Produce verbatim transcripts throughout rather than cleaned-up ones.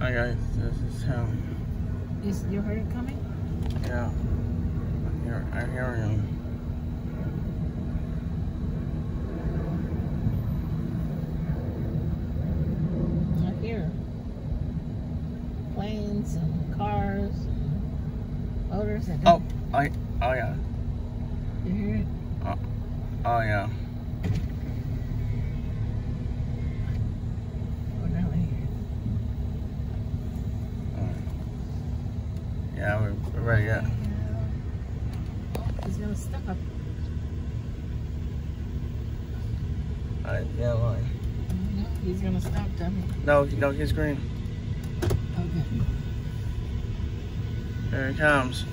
Hi guys, this is him. Is you heard it coming? Yeah. I hear, I hear him. I hear planes and cars and motors and Oh, I, oh yeah. you hear it? Oh, oh yeah. Yeah, we're, we're ready yet. He's gonna stop. Alright, yeah, line. He's gonna stop, dummy. No, no, he's green. Okay. There he comes.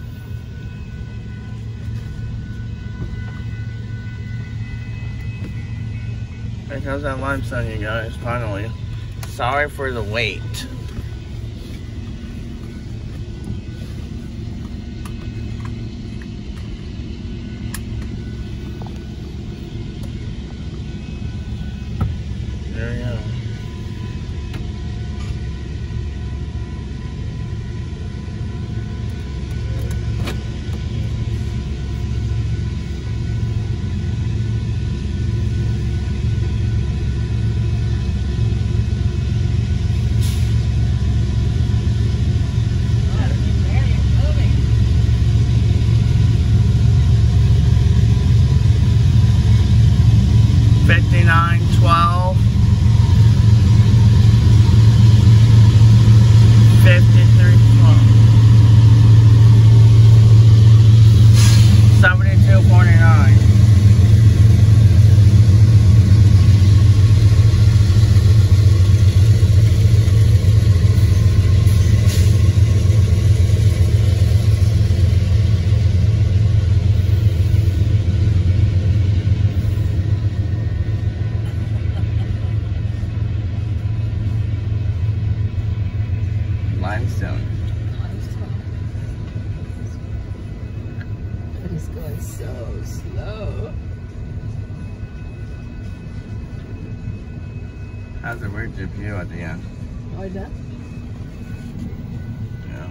There comes that limestone, you guys, finally. Sorry for the wait. There we go. fifty-nine twelve. fifty-three twelve. seventy-two forty-nine. Limestone. It is going so slow. Has a weird G P U at the end. Oh, it does? Yeah.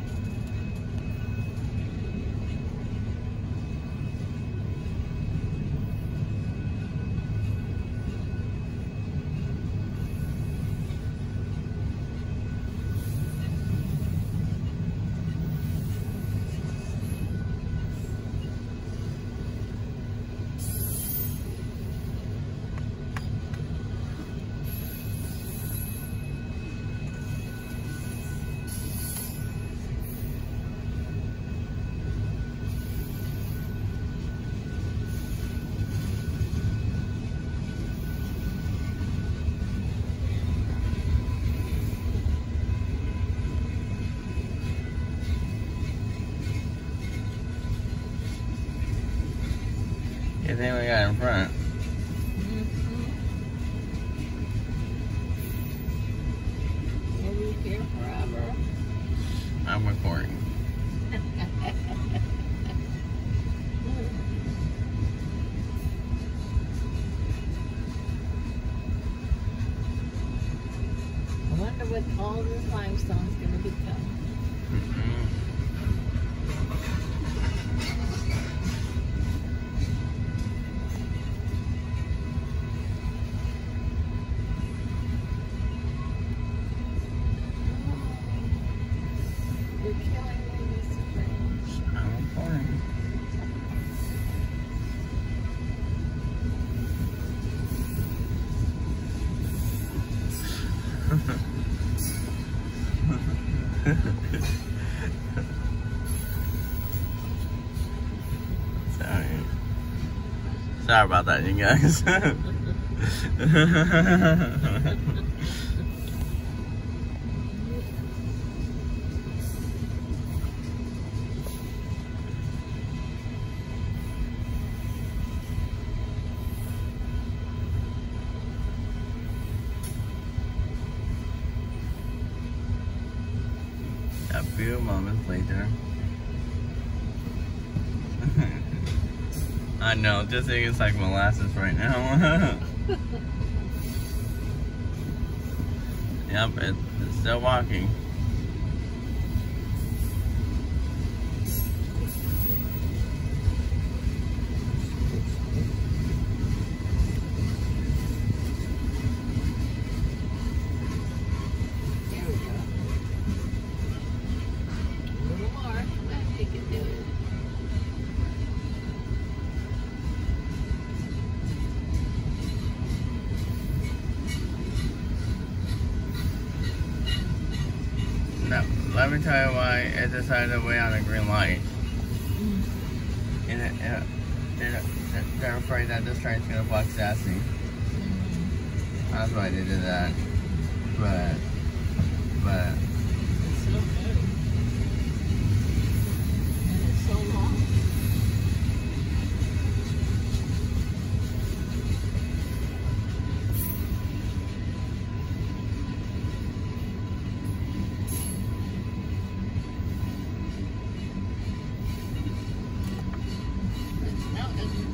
You think we got in front? We'll be here forever. I'm recording. I wonder what all this limestone is going to become. Mm-hmm. You're killing me, Mister James. I'm recording. Sorry. Sorry about that, you guys. A few moments later. I know, just think it's like molasses right now. Yep, it, it's still walking. There we go. A little more. I think you can do it. No, let me tell you why it decided to wait on a green light. Mm. And it, it, they're, they're afraid that this train's gonna block sassy. Mm. That's why they did that. But, but. It's so good. And it's so long. No, it doesn't.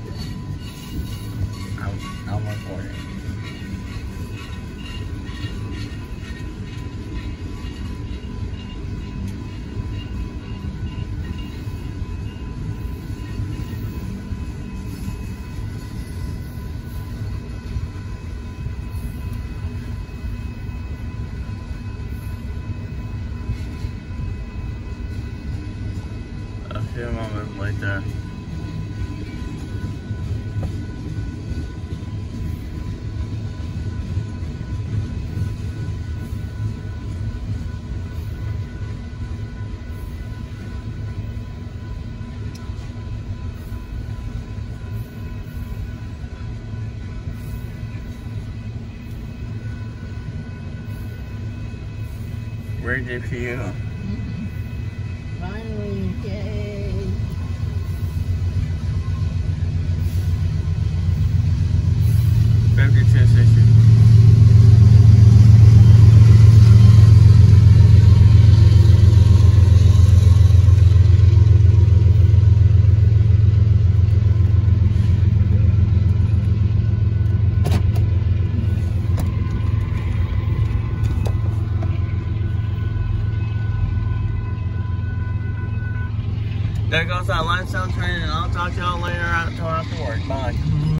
I'm, I'm recording. A few moments later. Where G P U? Mm-hmm. Finally, yay. fifty-two sixty. There goes that limestone train, and I'll talk to y'all later until after work. Bye.